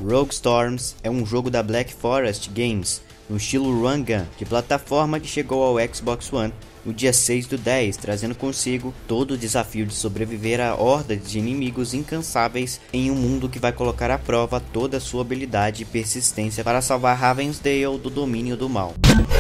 Rogue Storms é um jogo da Black Forest Games, no estilo Run Gun, de plataforma que chegou ao Xbox One no dia 6/10, trazendo consigo todo o desafio de sobreviver a hordas de inimigos incansáveis em um mundo que vai colocar à prova toda a sua habilidade e persistência para salvar Ravensdale do domínio do mal.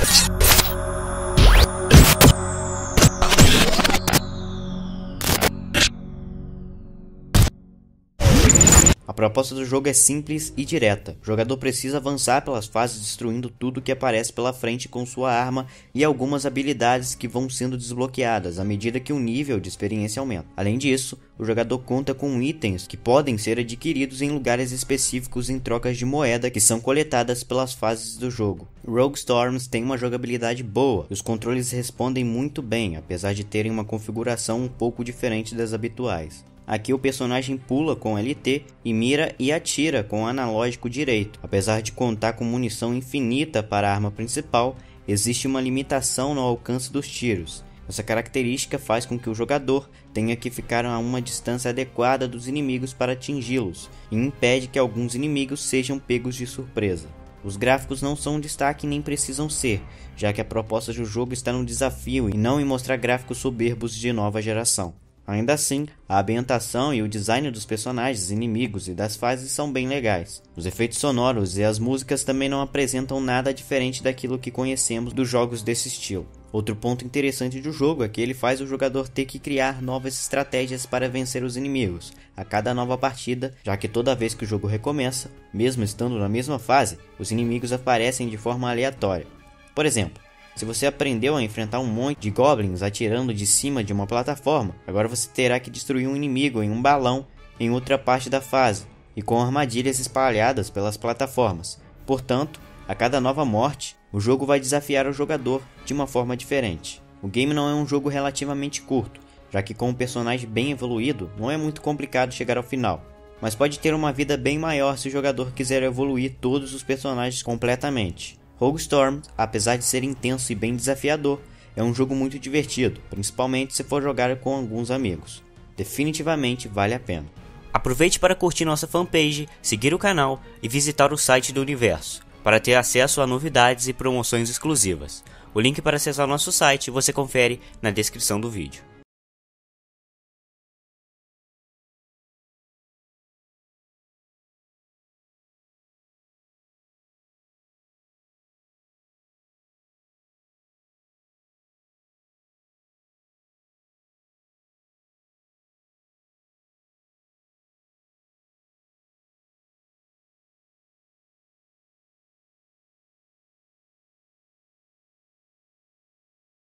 A proposta do jogo é simples e direta. O jogador precisa avançar pelas fases destruindo tudo que aparece pela frente com sua arma e algumas habilidades que vão sendo desbloqueadas à medida que o nível de experiência aumenta. Além disso, o jogador conta com itens que podem ser adquiridos em lugares específicos em trocas de moeda que são coletadas pelas fases do jogo. Rogue Storms tem uma jogabilidade boa e os controles respondem muito bem, apesar de terem uma configuração um pouco diferente das habituais. Aqui o personagem pula com LT e mira e atira com o analógico direito. Apesar de contar com munição infinita para a arma principal, existe uma limitação no alcance dos tiros. Essa característica faz com que o jogador tenha que ficar a uma distância adequada dos inimigos para atingi-los e impede que alguns inimigos sejam pegos de surpresa. Os gráficos não são um destaque nem precisam ser, já que a proposta do jogo está no desafio e não em mostrar gráficos soberbos de nova geração. Ainda assim, a ambientação e o design dos personagens, inimigos e das fases são bem legais. Os efeitos sonoros e as músicas também não apresentam nada diferente daquilo que conhecemos dos jogos desse estilo. Outro ponto interessante do jogo é que ele faz o jogador ter que criar novas estratégias para vencer os inimigos a cada nova partida, já que toda vez que o jogo recomeça, mesmo estando na mesma fase, os inimigos aparecem de forma aleatória. Por exemplo, se você aprendeu a enfrentar um monte de goblins atirando de cima de uma plataforma, agora você terá que destruir um inimigo em um balão em outra parte da fase, e com armadilhas espalhadas pelas plataformas. Portanto, a cada nova morte, o jogo vai desafiar o jogador de uma forma diferente. O game não é um jogo relativamente curto, já que com um personagem bem evoluído, não é muito complicado chegar ao final, mas pode ter uma vida bem maior se o jogador quiser evoluir todos os personagens completamente. Rogue Storms, apesar de ser intenso e bem desafiador, é um jogo muito divertido, principalmente se for jogar com alguns amigos. Definitivamente vale a pena. Aproveite para curtir nossa fanpage, seguir o canal e visitar o site do Universo, para ter acesso a novidades e promoções exclusivas. O link para acessar nosso site você confere na descrição do vídeo.